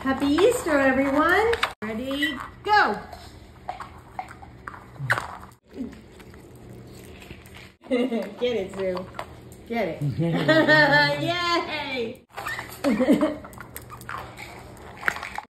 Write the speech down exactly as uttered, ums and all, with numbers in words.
Happy Easter, everyone. Ready, go. Get it, Sue. Get it. Yay!